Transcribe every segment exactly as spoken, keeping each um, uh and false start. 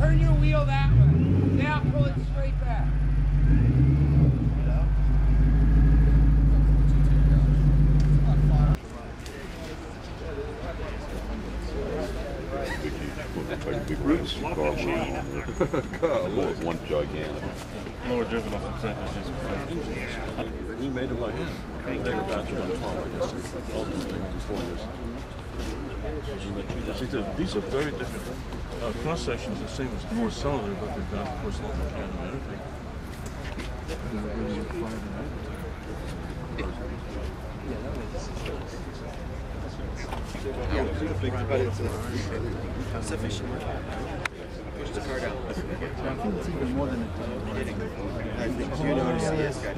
turn your wheel that way. Now pull it straight back. Big roots. Car one gigantic. Lower driven off the track is just He made them like him. They were faster than car, I guess. All these things, four years. These are very different. Uh, cross sections the same as four cylinder, but they've got, of course, a lot more cam and everything. Yeah, but it's uh, sufficient. Push the car down. I think it's even more than a ton. I think you know C S guy.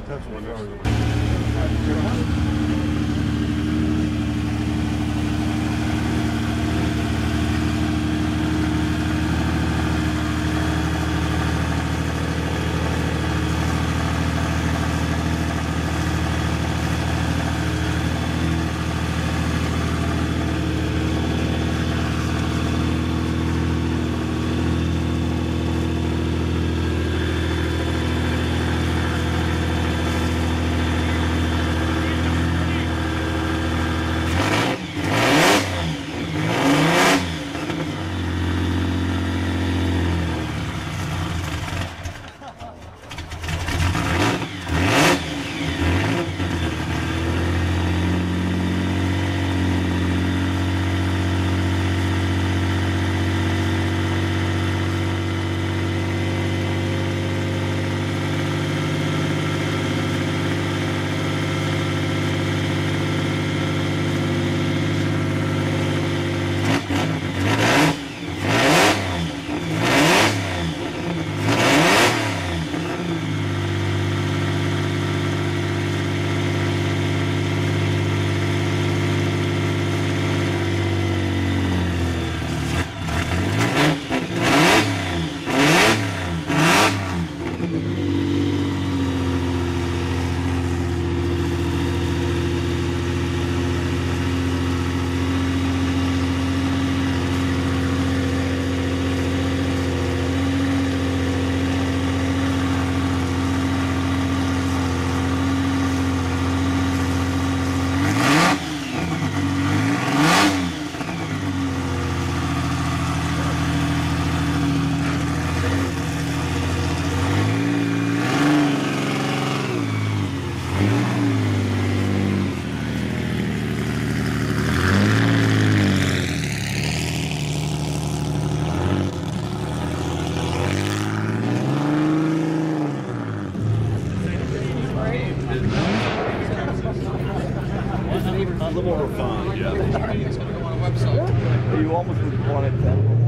A little more refined, yeah. It's going to go on a website. You almost would want it that way.